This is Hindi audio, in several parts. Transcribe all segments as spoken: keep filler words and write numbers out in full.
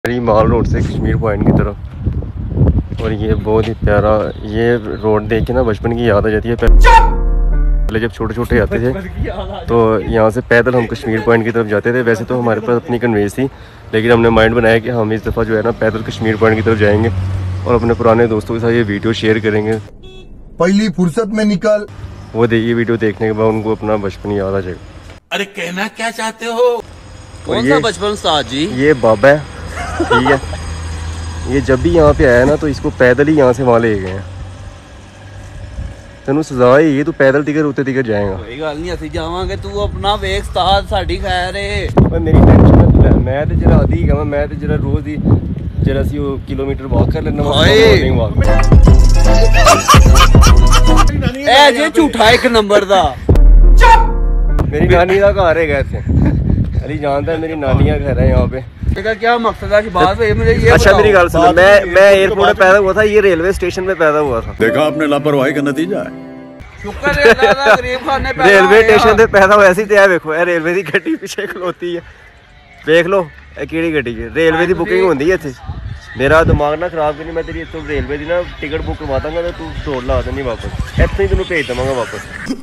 माल रोड से कश्मीर पॉइंट की तरफ। और ये बहुत ही प्यारा, ये रोड देख के ना बचपन की याद आ जाती है। पहले जब छोटे छोटे आते थे तो यहाँ से पैदल हम कश्मीर पॉइंट की तरफ जाते थे। वैसे तो हमारे पास अपनी कन्वेंस थी, लेकिन हमने माइंड बनाया कि हम इस दफ़ा जो है ना पैदल कश्मीर पॉइंट की तरफ जाएंगे और अपने पुराने दोस्तों के साथ ये वीडियो शेयर करेंगे। पहली फुर्सत में निकल वो देखिए वीडियो देखने के बाद उनको अपना बचपन याद आ जाएगा। अरे कहना क्या चाहते हो? कौन सा बचपन उस्ताद जी? ये बाबा है, ठीक है। ये जब भी यहाँ पे आया ना तो इसको पैदल ही यहाँ से वहाँ ले गए हैं। तेनू सजा है ये, तू पैदल टिकट उते टिकट जाएगा। कोई गल नहीं, असि जावांगे, तू अपना वेख उस्ताद, साडी खैर है। ओए मेरी टेंशन है, मैं ते जरा आधी गया, मैं ते जरा रोज दी जरा सी किलोमीटर वॉक कर लेना मॉर्निंग वॉक। ए जे झूठा एक नंबर दा। मेरी नानी का घर है इत्थे, अली जानता है मेरी नानी का घर है यहाँ पे। इसका क्या मकसद है? बात है मुझे ये अच्छा मेरी गल सुनो, मैं मैं एयरपोर्ट में पैदा हुआ था, ये रेलवे स्टेशन पे पैदा हुआ था। देखा आपने लापरवाही का नतीजा है। शुक्र है अल्लाह दा, गरीब खाने पैदा रेलवे स्टेशन पे पैदा हुआ ऐसी तैयार देखो, ए रेलवे दी गड्डी पीछे खलोती है, देख लो ए केड़ी गड्डी है। रेलवे दी बुकिंग होंदी है इत्थे। मेरा दिमाग ना खराब करी, मैं तेरी इत्थों रेलवे दी ना टिकट बुक करवा दांगा ते तू दौड़ ला देनी वापस, इत्थे ही तैनूं भेज देवांगा वापस।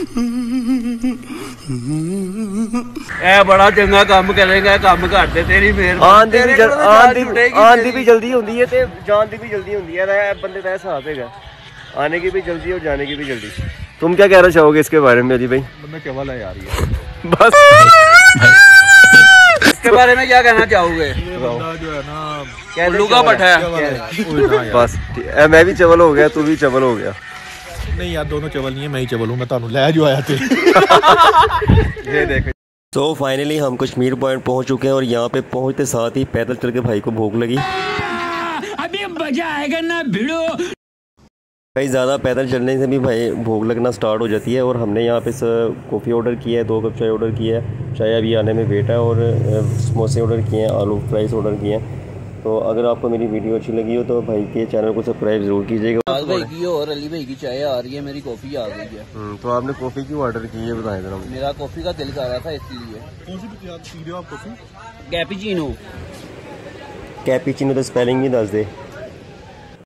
ए बड़ा चंगा काम करेगा, काम करते तेरी मेहरबानी। आंदी भी आंदी आंदी भी जल्दी होंदी है ते जान दी भी जल्दी होंदी है। बंदे का हिसाब है, आने की भी जल्दी और जाने की भी जल्दी। तुम क्या कहना चाहोगे इसके बारे में अली भाई? बंदा केवल है यार ये। बस इसके बारे में क्या कहना चाहोगे? ये बंदा जो है ना उल्लू का पट्टा है। बस मैं भी चवल हो गया, तू भी चवल हो गया। नहीं यार, दोनों चवल नहीं है, मैं ही चवल हूँ। मैं तानू ले जो आया थे। ये देखो। तो फाइनली हम कश्मीर पॉइंट पहुंच चुके हैं और यहाँ पे पहुंचते साथ ही पैदल चल के भाई को भूख लगी। अभी मजा आएगा ना भिड़ो। कई ज़्यादा पैदल चलने से भी भाई भूख लगना स्टार्ट हो जाती है। और हमने यहाँ पे कॉफ़ी ऑर्डर किया है, दो कप चाय ऑर्डर किया है, चाय अभी आने में वेट है। और समोसे ऑर्डर किए हैं, आलू फ्राइज ऑर्डर किए हैं। तो अगर आपको मेरी वीडियो अच्छी लगी हो तो भाई के चैनल को सब्सक्राइब जरूर कीजिएगा। भाई की और अली भाई की चाय आ रही है, मेरी कॉफी आ गई है। तो आपने कॉफ़ी क्यों ऑर्डर की है बताएं जरा। मेरा कॉफी का दिल कर रहा था इसलिए। कौन सी पी रहे हो आप कॉफी? कैपुचिनो। कैपुचिनो तो स्पेलिंग भी दस दे।